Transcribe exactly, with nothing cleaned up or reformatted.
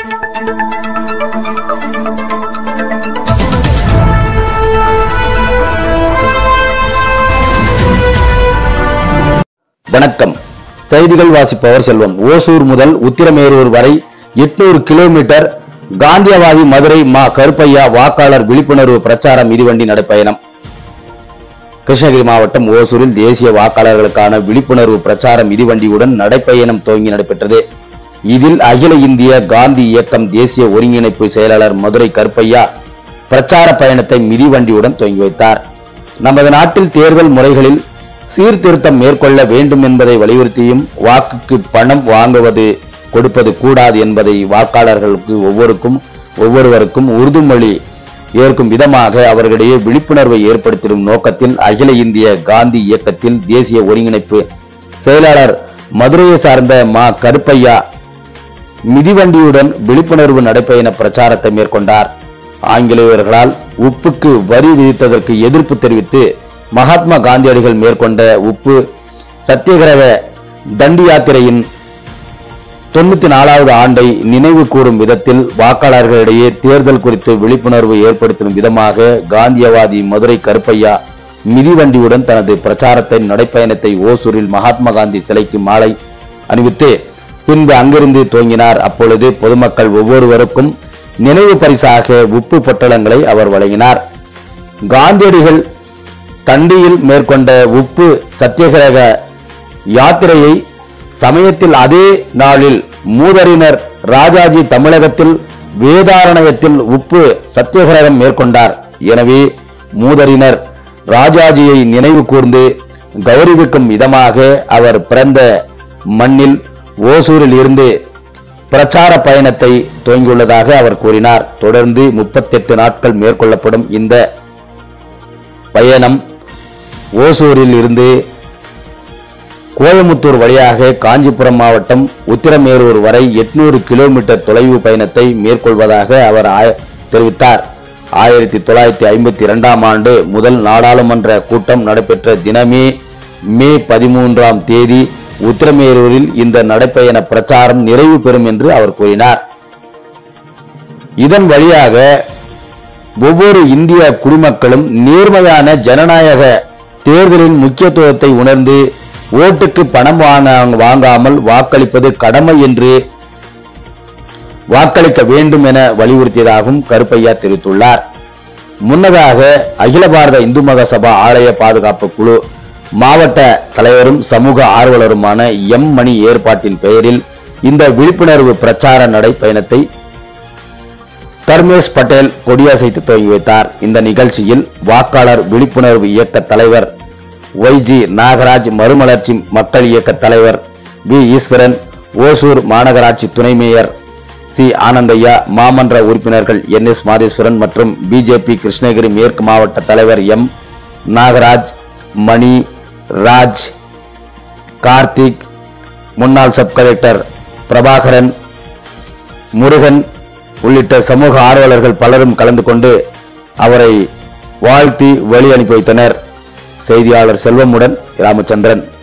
வணக்கம். செய்திகள் வாசிப்பவர் செல்வம். ஓசூர் முதல் உத்திரமேரூர் வரை எட்நூறு கிலோமீட்டர் காந்தியவாதி மதுரை மா கருப்பையா வாக்காளர் விழிப்புணர்வு பிரச்சார மிதிவண்டி நடைப்பயணம். கிருஷ்ணகிரி மாவட்டம் ஓசூரில் தேசிய வாக்காளர்களுக்கான விழிப்புணர்வு பிரச்சார மிதிவண்டியுடன் நடைப்பயணம் துவங்கி நடைபெற்றது. இதில் அகில இந்திய காந்தி இயக்கம் தேசிய ஒருங்கிணைப்பு செயலாளர் மதுரை கருப்பையா பிரச்சார பயணத்தை மிதிவண்டியுடன் துவங்கி வைத்தார். நமது நாட்டில் தேர்தல் முறைகளில் சீர்திருத்தம் மேற்கொள்ள வேண்டும் என்பதை வலியுறுத்தியும் வாக்குக்கு பணம் வாங்குவது கொடுப்பது கூடாது என்பதை வாக்காளர்களுக்கு ஒவ்வொருக்கும் ஒவ்வொருவருக்கும் உறுதிமொழி ஏற்கும் விதமாக அவர்களிடையே விழிப்புணர்வை ஏற்படுத்தும் நோக்கத்தில் அகில இந்திய காந்தி இயக்கத்தில் தேசிய ஒருங்கிணைப்பு செயலாளர் மதுரையை சார்ந்த மா கருப்பையா மிதிவண்டியுடன் விழிப்புணர்வு நடைபயண பிரச்சாரத்தை மேற்கொண்டார். ஆங்கிலேயர்களால் உப்புக்கு வரி விதித்ததற்கு எதிர்ப்பு தெரிவித்து மகாத்மா காந்தியடிகள் மேற்கொண்ட உப்பு சத்தியகிரக தண்டி யாத்திரையின் தொண்ணூத்தி நாலாவது ஆண்டை நினைவு கூறும் விதத்தில் வாக்காளர்களிடையே தேர்தல் குறித்து விழிப்புணர்வு ஏற்படுத்தும் விதமாக காந்தியவாதி மதுரை கருப்பையா மிதிவண்டியுடன் தனது பிரச்சாரத்தை நடைப்பயணத்தை ஓசூரில் மகாத்மா காந்தி சிலைக்கு மாலை அணிவித்து பின்பு அங்கிருந்து துவங்கினார். அப்பொழுது பொதுமக்கள் ஒவ்வொருவருக்கும் நினைவு பரிசாக உப்பு பொட்டலங்களை அவர் வழங்கினார். காந்தியடிகள் தண்டியில் மேற்கொண்ட உப்பு சத்தியகிரக யாத்திரையை சமயத்தில் அதே நாளில் மூதறிஞர் ராஜாஜி தமிழகத்தில் வேதாரண்யத்தில் உப்பு சத்தியகிரகம் மேற்கொண்டார். எனவே மூதறிஞர் ராஜாஜியை நினைவு கூர்ந்து கௌரவிக்கும் விதமாக அவர் பிறந்த மண்ணில் ஓசூரில் இருந்து பிரச்சார பயணத்தை துவங்கியுள்ளதாக அவர் கூறினார். தொடர்ந்து முப்பத்தி எட்டு நாட்கள் மேற்கொள்ளப்படும் இந்த பயணம் ஓசூரில் இருந்து கோயமுத்தூர் வழியாக காஞ்சிபுரம் மாவட்டம் உத்திரமேரூர் வரை எட்நூறு கிலோமீட்டர் தொலைவு பயணத்தை மேற்கொள்வதாக அவர் தெரிவித்தார். ஆயிரத்தி தொள்ளாயிரத்தி ஐம்பத்தி இரண்டாம் ஆண்டு முதல் நாடாளுமன்ற கூட்டம் நடைபெற்ற தினமே மே பதிமூன்றாம் தேதி உத்திரமேரூரில் இந்த நடைப்பயண பிரச்சாரம் நிறைவு பெறும் என்று அவர் கூறினார். இதன் வழியாக ஒவ்வொரு இந்திய குடிமக்களும் நேர்மையான ஜனநாயக தேர்தலின் முக்கியத்துவத்தை உணர்ந்து ஓட்டுக்கு பணம் வாங்காமல் வாக்களிப்பது கடமை என்று வாக்களிக்க வேண்டும் என வலியுறுத்தியதாகவும் கருப்பையா தெரிவித்துள்ளார். முன்னதாக அகில பாரத இந்து மகாசபா ஆலய பாதுகாப்பு குழு மாவட்ட தலைவரும் சமூக ஆர்வலருமான எம் மணி ஏற்பாட்டின் பெயரில் இந்த விழிப்புணர்வு பிரச்சார நடைப்பயணத்தை தர்மேஷ் பட்டேல் கொடியசைத்து துவங்கி வைத்தார். இந்த நிகழ்ச்சியில் வாக்காளர் விழிப்புணர்வு இயக்க தலைவர் ஒய் ஜி நாகராஜ், மறுமலர்ச்சி மக்கள் இயக்க தலைவர் வி ஈஸ்வரன், ஓசூர் மாநகராட்சி துணை மேயர் சி ஆனந்தையா, மாமன்ற உறுப்பினர்கள் என் எஸ் மாதேஸ்வரன் மற்றும் பிஜேபி கிருஷ்ணகிரி மேற்கு மாவட்ட தலைவர் எம் நாகராஜ், மணி, ராஜ், கார்த்திக், முன்னாள் சப் கலெக்டர் பிரபாகரன், முருகன் உள்ளிட்ட சமூக ஆர்வலர்கள் பலரும் கலந்து கொண்டு அவரை வாழ்த்தி வழி அனுப்பி வைத்தனர். செய்தியாளர் செல்வமுடன் ராமச்சந்திரன்.